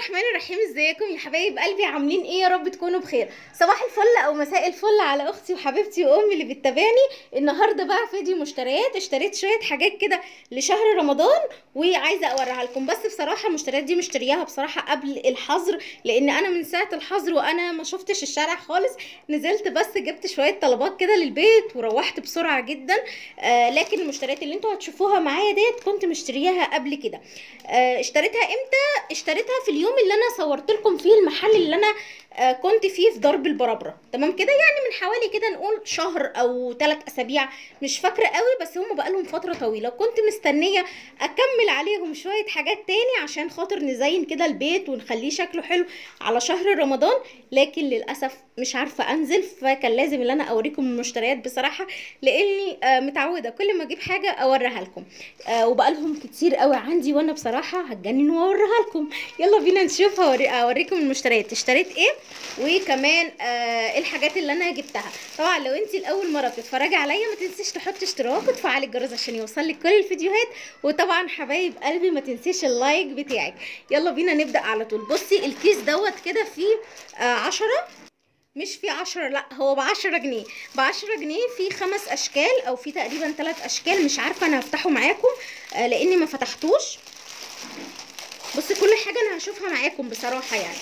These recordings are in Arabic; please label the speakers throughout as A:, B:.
A: الرحمن الرحيم. ازيكم يا حبايب قلبي؟ عاملين ايه؟ يا رب تكونوا بخير. صباح الفل او مساء الفل على اختي وحبيبتي وامي اللي بتتابعني. النهارده بقى فيديو مشتريات. اشتريت شويه حاجات كده لشهر رمضان وعايزه اوريها لكم، بس بصراحه المشتريات دي مشترياها بصراحه قبل الحظر، لان انا من ساعه الحظر وانا ما شفتش الشارع خالص. نزلت بس جبت شويه طلبات كده للبيت وروحت بسرعه جدا. لكن المشتريات اللي انتوا هتشوفوها معايا ديت كنت مشترياها قبل كده. اشتريتها امتى؟ اشتريتها في اليوم اللي انا صورت لكم فيه المحل اللي انا كنت فيه في درب البرابره، تمام كده، يعني من حوالي كده نقول شهر او 3 اسابيع، مش فاكره قوي، بس هم بقالهم فتره طويله. كنت مستنيه اكمل عليهم شويه حاجات تاني عشان خاطر نزين كده البيت ونخليه شكله حلو على شهر رمضان، لكن للاسف مش عارفه انزل، فكان لازم ان انا اوريكم المشتريات بصراحه، لاني متعوده كل ما اجيب حاجه اوريها لكم. وبقالهم كتير قوي عندي وانا بصراحه هتجنن واوريها لكم. يلا بينا نشوف اوريكم المشتريات. اشتريت ايه وكمان الحاجات اللي انا جبتها. طبعا لو انت الاول مره بتتفرجي عليا ما تنسيش تحطي اشتراك وتفعلي الجرس عشان يوصلك كل الفيديوهات، وطبعا حبايب قلبي ما تنسيش اللايك بتاعك. يلا بينا نبدا على طول. بصي الكيس دوت كده فيه 10، مش في 10، لا هو ب10 جنيه. ب10 جنيه في 5 اشكال او في تقريبا 3 اشكال، مش عارفه. انا هفتحه معاكم لاني ما فتحتوش. بصي كل حاجه انا هشوفها معاكم بصراحه يعني.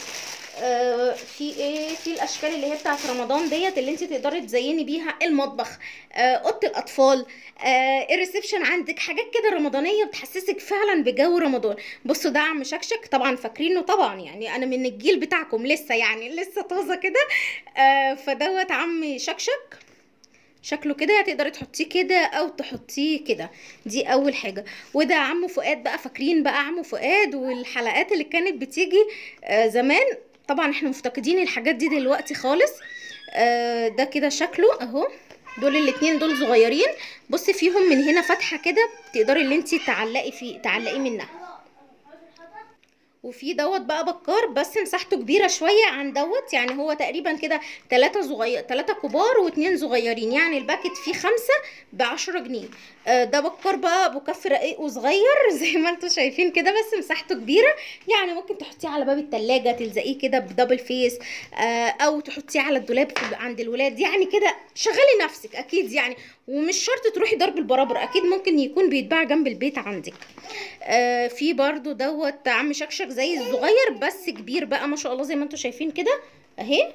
A: في ايه؟ في الاشكال اللي هي بتاعت رمضان ديت اللي انت تقدري تزيني بيها المطبخ، اوضه الاطفال، الريسبشن عندك، حاجات كده رمضانيه بتحسسك فعلا بجو رمضان. بصوا ده عم شكشك، طبعا فاكرينه طبعا، يعني انا من الجيل بتاعكم لسه، يعني لسه طازه كده. فدوت عم شكشك، شكله كده تقدري تحطيه كده او تحطيه كده. دي اول حاجه. وده عمو فؤاد بقى، فاكرين بقى عمو فؤاد والحلقات اللي كانت بتيجي زمان؟ طبعا احنا مفتقدين الحاجات دي دلوقتي خالص. ده كده شكله اهو. دول الاتنين دول صغيرين. بصي فيهم من هنا فتحه كده تقدري اللي انتي تعلقي منها. وفي دوت بقى بكار، بس مساحته كبيره شويه عن دوت، يعني هو تقريبا كده 3 كبار و2 صغيرين، يعني الباكت فيه 5 ب10 جنيه. ده بكار بقى ابو كف رقيق وصغير زي ما انتم شايفين كده، بس مساحته كبيره، يعني ممكن تحطيه على باب التلاجة، تلزقيه كده بدبل فيس، او تحطيه على الدولاب عند الولاد، يعني كده شغلي نفسك اكيد يعني. ومش شرط تروحي درب البرابر، اكيد ممكن يكون بيتباع جنب البيت عندك. في برضو دوت عم شكشك زي الصغير بس كبير بقى ما شاء الله زي ما انتم شايفين كده اهي.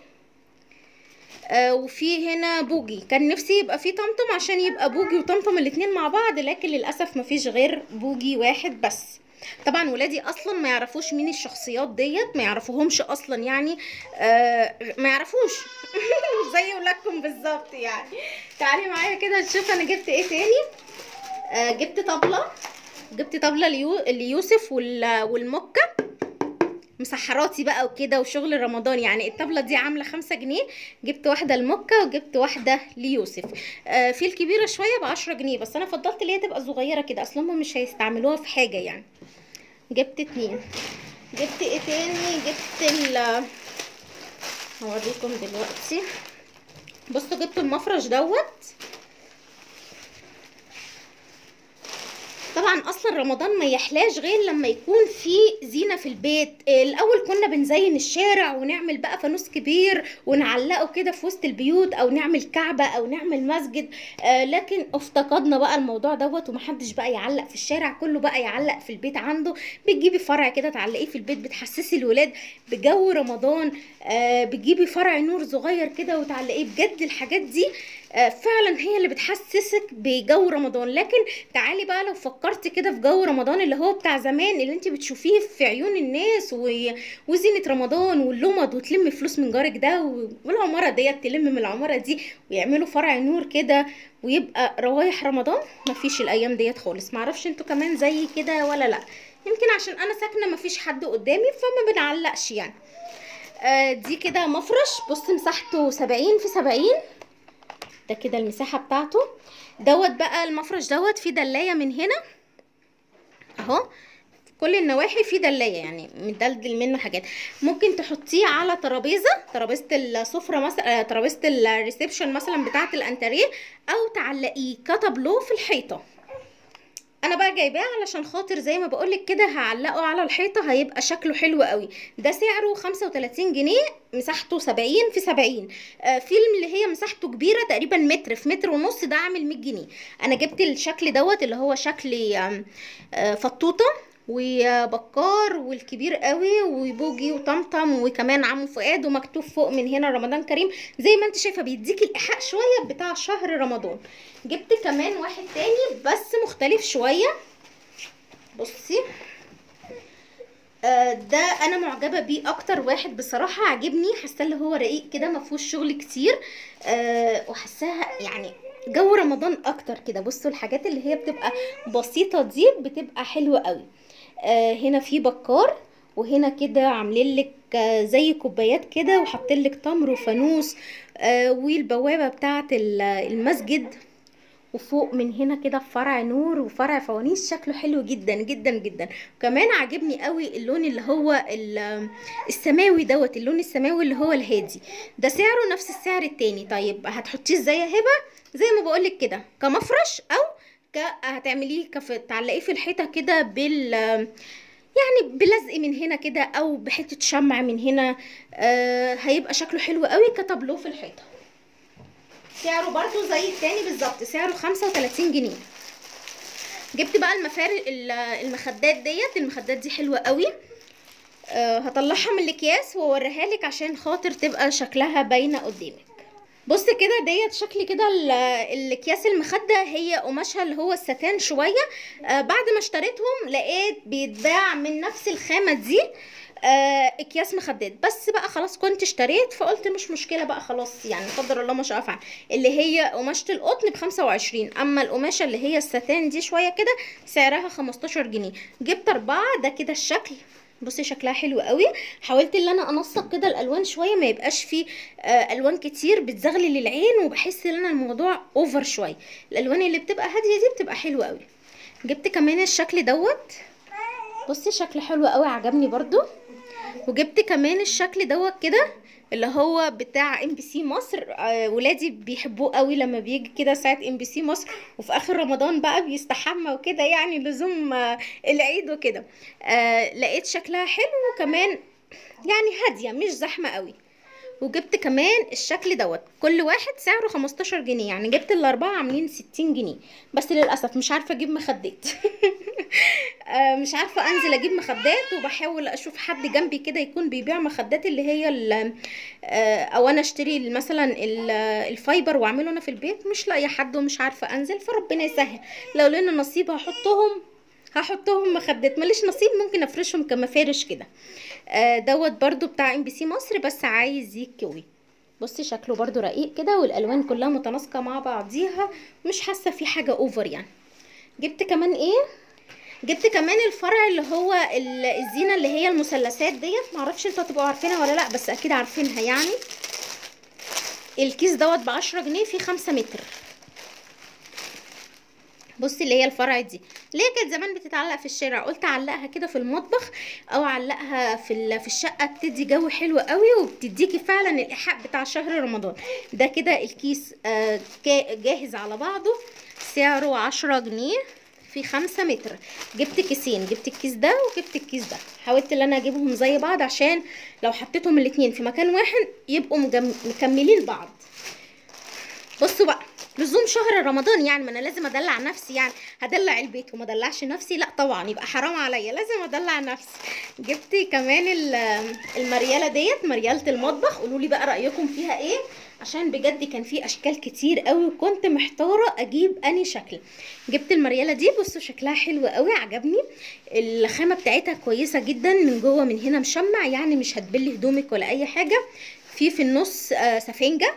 A: وفي هنا بوجي، كان نفسي يبقى فيه طمطم عشان يبقى بوجي وطمطم الاتنين مع بعض، لكن للاسف مفيش غير بوجي واحد بس. طبعا ولادي اصلا ما يعرفوش مين الشخصيات ديت، ما يعرفوهمش اصلا يعني، ما يعرفوش زي ولادكم بالظبط يعني. تعالي معايا كده نشوف انا جبت ايه تاني. جبت طبلة ليوسف والمكة، مسحراتي بقى وكده وشغل رمضان، يعني الطبلة دي عاملة 5 جنيه. جبت واحدة لمكة وجبت واحدة ليوسف. في الكبيرة شوية ب10 جنيه، بس انا فضلت اللي هي تبقى صغيرة كده، اصلا هم مش هيستعملوها في حاجة يعني. جبت 2. جبت ايه تاني؟ جبت هوريكم دلوقتي. بصوا جبت المفرش دوت. طبعا اصلا رمضان ما يحلاش غير لما يكون في زينه في البيت. الاول كنا بنزين الشارع ونعمل بقى فانوس كبير ونعلقه كده في وسط البيوت، او نعمل كعبه او نعمل مسجد. لكن افتقدنا بقى الموضوع دوت، ومحدش بقى يعلق في الشارع، كله بقى يعلق في البيت عنده. بتجيبي فرع كده تعلقيه في البيت، بتحسسي الولاد بجو رمضان. بتجيبي فرع نور صغير كده وتعلقيه. بجد الحاجات دي فعلا هي اللي بتحسسك بجو رمضان. لكن تعالي بقى لو فكرتي كده في جو رمضان اللي هو بتاع زمان، اللي انت بتشوفيه في عيون الناس وزينة رمضان واللمض، وتلمي فلوس من جارك ده والعمارة ديت تلم من العمارة دي، ويعملوا فرع نور كده ويبقى روايح رمضان. مفيش الايام ديت خالص. معرفش انتوا كمان زي كده ولا لا، يمكن عشان انا ساكنة مفيش حد قدامي فما بنعلقش يعني. دي كده مفرش. بص مساحته 70 في 70، ده كده المساحة بتاعته. دوت بقى المفرش دوت فيه دلاية من هنا اهو، كل النواحي فيه دلاية، يعني مدلدل منه حاجات. ممكن تحطيه على ترابيزة السفرة مثلا، ترابيزة الريسبشن مثلا بتاعة الانتريه، او تعلقيه كتابلو في الحيطة. انا بقى بقى جايباه علشان خاطر زي ما بقولك كده هعلقه على الحيطة، هيبقى شكله حلو قوي. ده سعره 35 جنيه، مساحته 70 في 70. فيلم اللي هي مساحته كبيرة تقريبا متر في متر ونص، ده عامل 100 جنيه. انا جبت الشكل دوت اللي هو شكل فطوطة وبكار والكبير قوي وبوجي وطمطم وكمان عمو فؤاد، ومكتوب فوق من هنا رمضان كريم. زي ما انت شايفه بيديكي الايحاء شويه بتاع شهر رمضان. جبت كمان واحد تاني بس مختلف شويه، بصي. ده انا معجبه بيه اكتر واحد بصراحه، عجبني، حاسه اللي هو رقيق كده ما فيهوش شغل كتير، وحاساها يعني جو رمضان اكتر كده. بصوا الحاجات اللي هي بتبقى بسيطه دي بتبقى حلوه قوي. هنا في بكار، وهنا كده عاملين لك زي كوبايات كده وحاطين لك تمر وفانوس، والبوابه بتاعه المسجد، وفوق من هنا كده فرع نور وفرع فوانيس، شكله حلو جدا جدا جدا. وكمان عاجبني قوي اللون اللي هو السماوي دوت، اللون السماوي اللي هو الهادي ده، سعره نفس السعر التاني. طيب هتحطيه ازاي يا هبه؟ زي ما بقولك كده كمفرش، او هتعمليه تعلقيه في الحيطه كده يعني بلزق من هنا كده، او بحته شمع من هنا. هيبقى شكله حلو قوي كتابلو في الحيطه. سعره برضو زي التاني بالظبط، سعره 35 جنيه. جبت بقى المخدات ديت، المخدات دي حلوه قوي. هطلعها من الاكياس واوريها لك عشان خاطر تبقى شكلها باينه قدامك. بص كده ديت شكل كده الاكياس المخده، هي قماشها اللي هو الستان شويه. بعد ما اشتريتهم لقيت بيتباع من نفس الخامه دي اكياس مخدات، بس بقى خلاص كنت اشتريت فقلت مش مشكله بقى خلاص، يعني قدر الله ما شاء فعل. اللي هي قماشه القطن ب25، اما القماشه اللي هي الستان دي شويه كده سعرها 15 جنيه. جبت 4. ده كده الشكل، بصي شكلها حلو قوي. حاولت ان انا انسق كده الالوان شويه، ما يبقاش فيه الوان كتير بتزغلل العين، وبحس ان الموضوع اوفر شويه. الالوان اللي بتبقى هاديه دي بتبقى حلوه قوي. جبت كمان الشكل دوت، بصي شكل حلو قوي عجبني برضو. وجبت كمان الشكل دوت كده اللي هو بتاع MBC مصر. ولادي بيحبوه قوي لما بيجي كده ساعه MBC مصر، وفي اخر رمضان بقى بيستحمى وكده، يعني لزوم العيد وكده. لقيت شكلها حلو، وكمان يعني هاديه مش زحمه قوي. وجبت كمان الشكل دوت، كل واحد سعره 15 جنيه، يعني جبت الاربعه عاملين 60 جنيه. بس للاسف مش عارفه اجيب مخدات مش عارفه انزل اجيب مخدات، وبحاول اشوف حد جنبي كده يكون بيبيع مخدات اللي هي او انا اشتري مثلا الفايبر واعمله انا في البيت، مش لاقيه حد ومش عارفه انزل، فربنا يسهل. لو لقينا نصيب هحطهم مخدات، ماليش نصيب ممكن افرشهم كمفارش كده. دوت برضو بتاع MBC مصر بس عايز يكوي. بصي شكله برضو رقيق كده، والالوان كلها متناسقه مع بعضيها، مش حاسه في حاجه اوفر يعني. جبت كمان ايه؟ جبت كمان الفرع اللي هو الزينه اللي هي المثلثات ديت، معرفش انتوا هتبقوا عارفينها ولا لا، بس اكيد عارفينها يعني. الكيس دوت ب10 جنيه فيه 5 متر. بصي اللي هي الفرع دي اللي هي كانت زمان بتتعلق في الشارع، قلت اعلقها كده في المطبخ او اعلقها في الشقه، بتدي جو حلو قوي وبتديكي فعلا الايحاء بتاع شهر رمضان. ده كده الكيس جاهز على بعضه، سعره 10 جنيه في 5 متر. جبت كيسين، جبت الكيس ده وجبت الكيس ده، حاولت ان انا اجيبهم زي بعض عشان لو حطيتهم الاتنين في مكان واحد يبقوا مكملين بعض. بصوا بقى لزوم شهر رمضان، يعني ما انا لازم ادلع نفسي، يعني هدلع البيت وما ادلعش نفسي؟ لا طبعا، يبقى حرام عليا، لازم ادلع نفسي. جبت كمان المرياله ديت، مرياله المطبخ، قولوا لي بقى رايكم فيها ايه، عشان بجد كان في اشكال كتير قوي وكنت محتاره اجيب اني شكل. جبت المرياله دي، بصوا شكلها حلو قوي عجبني، الخامه بتاعتها كويسه جدا، من جوه من هنا مشمع، يعني مش هتبلي هدومك ولا اي حاجه. في النص سفنجه،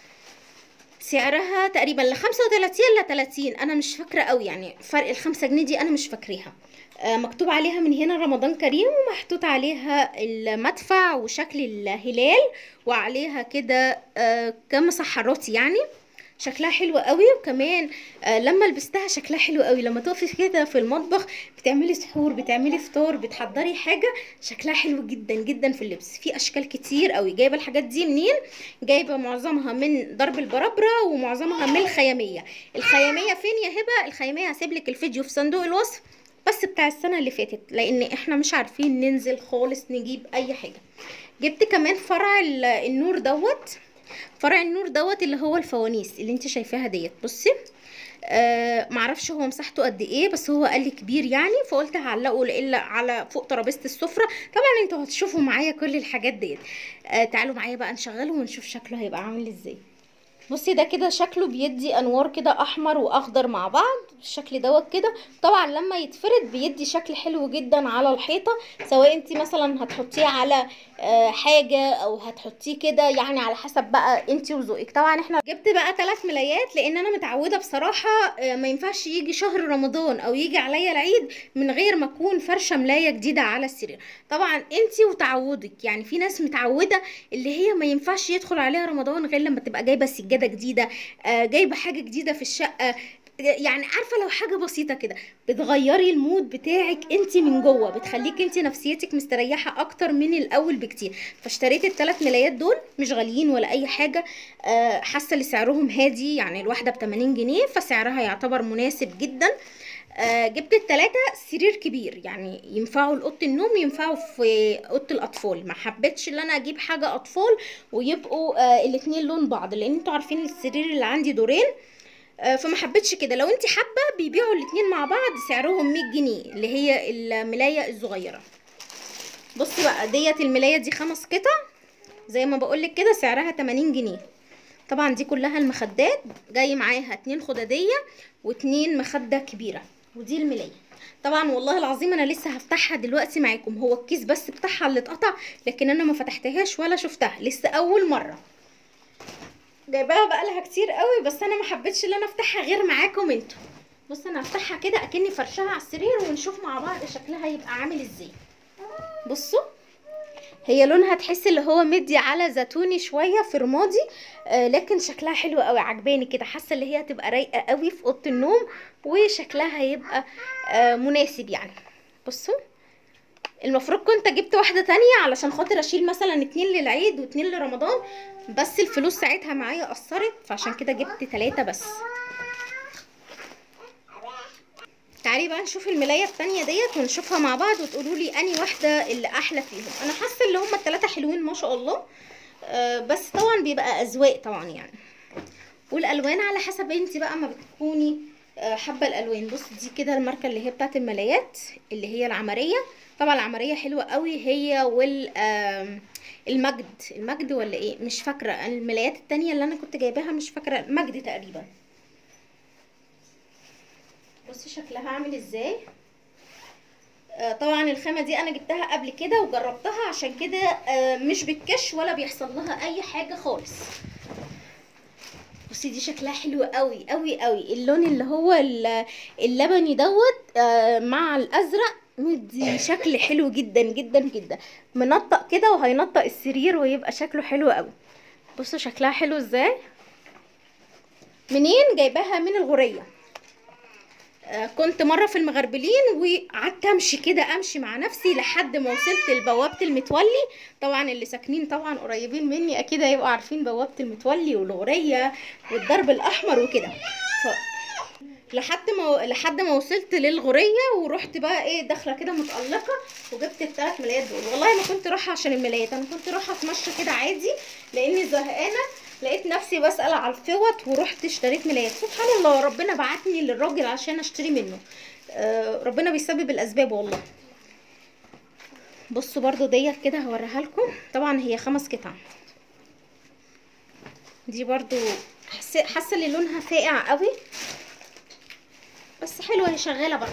A: سعرها تقريبا ل 35 ل 30، انا مش فاكره قوي يعني، فرق ال5 جنيه دي انا مش فاكراها. مكتوب عليها من هنا رمضان كريم، ومحطوط عليها المدفع وشكل الهلال، وعليها كده كم مسحراتي يعني. شكلها حلو قوي. وكمان لما لبستها شكلها حلو قوي، لما تقفي كده في المطبخ بتعملي سحور، بتعملي فطار، بتحضري حاجه، شكلها حلو جدا جدا في اللبس. في اشكال كتير قوي. جايبه الحاجات دي منين؟ جايبه معظمها من درب البرابره ومعظمها من الخياميه. الخياميه فين يا هبه؟ الخياميه هسيب لك الفيديو في صندوق الوصف، بس بتاع السنه اللي فاتت، لان احنا مش عارفين ننزل خالص نجيب اي حاجه. جبت كمان فرع النور دوت. فرع النور دوت اللي هو الفوانيس اللي انت شايفاها ديت. بصي معرفش هو مساحته قد ايه، بس هو قال لي كبير يعني، فقلت هعلقه الا على فوق ترابيزه السفره. طبعا انتوا هتشوفوا معايا كل الحاجات ديت. تعالوا معايا بقى نشغله ونشوف شكله هيبقى عامل ازاي. بصي ده كده شكله بيدي انوار كده احمر واخضر مع بعض بالشكل دوت كده. طبعا لما يتفرد بيدي شكل حلو جدا على الحيطه، سواء انت مثلا هتحطيه على حاجه او هتحطيه كده، يعني على حسب بقى انت وذوقك. طبعا احنا جبت بقى 3 ملايات، لان انا متعوده بصراحه ما ينفعش يجي شهر رمضان او يجي عليا العيد من غير ما اكون فرشه ملايه جديده على السرير. طبعا انت وتعودك، يعني في ناس متعوده اللي هي ما ينفعش يدخل عليها رمضان غير لما تبقى جايبه سجاده جديده، جايبه حاجه جديده في الشقه. يعني عارفه لو حاجه بسيطه كده بتغيري المود بتاعك انت من جوه، بتخليك انت نفسيتك مستريحه اكتر من الاول بكتير. فاشتريت ال3 ملايات دول، مش غاليين ولا اي حاجه. حاسه ان سعرهم هادي، يعني الواحده ب80 جنيه، فسعرها يعتبر مناسب جدا. جبت ال3 سرير كبير، يعني ينفعوا لأوضة النوم، ينفعوا في أوضة الأطفال. ما حبيتش ان انا اجيب حاجة أطفال ويبقوا الاتنين لون بعض، لان انتوا عارفين السرير اللي عندي دورين. فما حبيتش كده. لو انت حابة بيبيعوا الاتنين مع بعض، سعرهم 100 جنيه اللي هي الملاية الصغيرة. بصي بقى ديت الملاية دي 5 قطع زي ما بقولك كده، سعرها 80 جنيه. طبعا دي كلها المخدات، جاي معاها 2 خدادية و2 مخدة كبيرة، ودي الملاية. طبعا والله العظيم انا لسه هفتحها دلوقتي معاكم، هو الكيس بس بتاعها اللي اتقطع، لكن انا ما فتحتهاش ولا شفتها، لسه اول مرة. جايباها بقالها كتير قوي، بس انا ما حبيتش ان انا افتحها غير معاكم انتوا. بص انا هفتحها كده اكني فرشها على السرير، ونشوف مع بعض شكلها هيبقى عامل ازاي. بصوا هي لونها تحس اللي هو مدي على زيتوني شويه في رمادي، لكن شكلها حلو قوي، عجباني كده. حاسه اللي هي هتبقى رايقه قوي في اوضه النوم، وشكلها هيبقى مناسب يعني. بصوا المفروض كنت جبت واحده تانية علشان خاطر اشيل مثلا 2 للعيد و2 لرمضان، بس الفلوس ساعتها معايا قصرت، فعشان كده جبت 3 بس. تعالي بقى نشوف الملايه التانية ديت ونشوفها مع بعض، وتقولوا لي اني واحده اللي احلى فيهم. انا حاسه اللي هما ال3 حلوين ما شاء الله، بس طبعا بيبقى اذواق طبعا يعني، والالوان على حسب انت بقى ما بتكوني حابه الالوان. بص دي كده الماركه اللي هي بتاعت الملايات اللي هي العمريه. طبعا العمريه حلوه قوي هي، وال المجد ولا ايه مش فاكره. الملايات التانية اللي انا كنت جايباها مش فاكره، مجد تقريبا. بصي شكلها عامل ازاي. طبعا الخامه دي انا جبتها قبل كده وجربتها، عشان كده مش بتكش ولا بيحصل لها اي حاجه خالص. بصي دي شكلها حلو قوي قوي قوي، اللون اللي هو اللبني دوت مع الازرق، مدي شكل حلو جدا جدا جدا. منطق كده وهينطق السرير ويبقى شكله حلو قوي. بصوا شكلها حلو ازاي. منين جايباها؟ من الغورية. كنت مره في المغربلين وقعدت امشي كده، امشي مع نفسي لحد ما وصلت لبوابه المتولي. طبعا اللي ساكنين طبعا قريبين مني اكيد هيبقوا عارفين بوابه المتولي والغوريه والدرب الاحمر وكده. لحد ما وصلت للغوريه، ورحت بقى ايه داخله كده متالقه، وجبت ال3 ملايات دول. والله ما كنت رايحه عشان الملايات، انا كنت رايحه اتمشى كده عادي لاني زهقانه. لقيت نفسي بسأل على الفوط ورحت اشتريت ملايات. سبحان الله، ربنا بعتني للراجل عشان اشتري منه. ربنا بيسبب الاسباب والله. بصوا برضو ديت كده هوريها لكم. طبعا هي 5 قطع. دي برضو حاسه ان لونها فاقع قوي، بس حلوه هي شغاله برضو.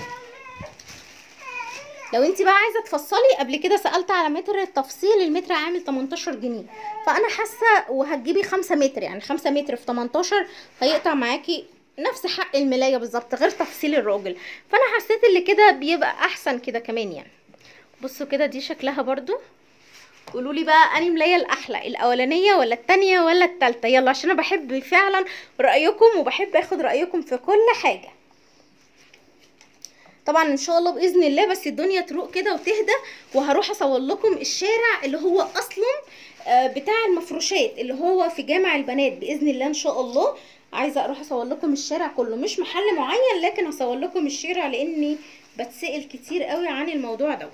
A: لو انت بقى عايزه تفصلي، قبل كده سالت على متر التفصيل، المتر عامل 18 جنيه. فانا حاسه وهتجيبي 5 متر، يعني 5 متر في 18 هيقطع معاكي نفس حق الملايه بالظبط، غير تفصيل الراجل. فانا حسيت اللي كده بيبقى احسن كده كمان يعني. بصوا كده دي شكلها برضو قولوا لي بقى اني ملايه الاحلى، الاولانيه ولا التانية ولا التالتة؟ يلا عشان انا بحب فعلا رايكم وبحب اخد رايكم في كل حاجه. طبعا ان شاء الله باذن الله بس الدنيا تروق كده وتهدى، وهروح اصور لكم الشارع اللي هو اصلا بتاع المفروشات اللي هو في جامع البنات باذن الله ان شاء الله. عايزه اروح اصور لكم الشارع كله، مش محل معين لكن هصور لكم الشارع لاني بتسأل كتير قوي عن الموضوع ده.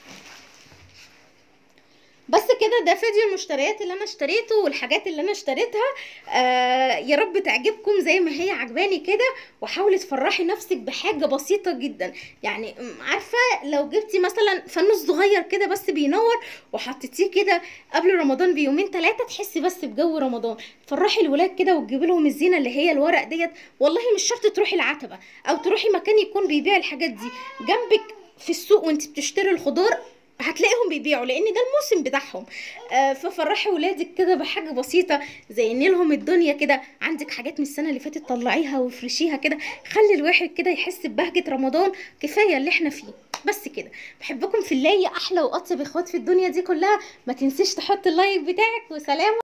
A: بس كده ده فيديو المشتريات اللي انا اشتريته والحاجات اللي انا اشتريتها. يا رب تعجبكم زي ما هي عجباني كده، وحاولي تفرحي نفسك بحاجة بسيطة جدا. يعني عارفة لو جبتي مثلا فانوس صغير كده بس بينور وحطيتيه كده قبل رمضان بيومين 3 تحسي بس بجو رمضان. تفرحي الولاد كده وتجيبي لهم الزينة اللي هي الورق ديت. والله مش شرط تروحي العتبة او تروحي مكان يكون بيبيع الحاجات دي، جنبك في السوق وانت بتشتري الخضار هتلاقيهم بيبيعوا لان ده الموسم بتاعهم. ففرحي ولادك كده بحاجه بسيطه، زيني لهم الدنيا كده. عندك حاجات من السنه اللي فاتت طلعيها وافرشيها كده، خلي الواحد كده يحس ببهجه رمضان. كفايه اللي احنا فيه. بس كده، بحبكم في الله يا احلى واطيب اخوات في الدنيا دي كلها. ما تنسيش تحط اللايك بتاعك، وسلام.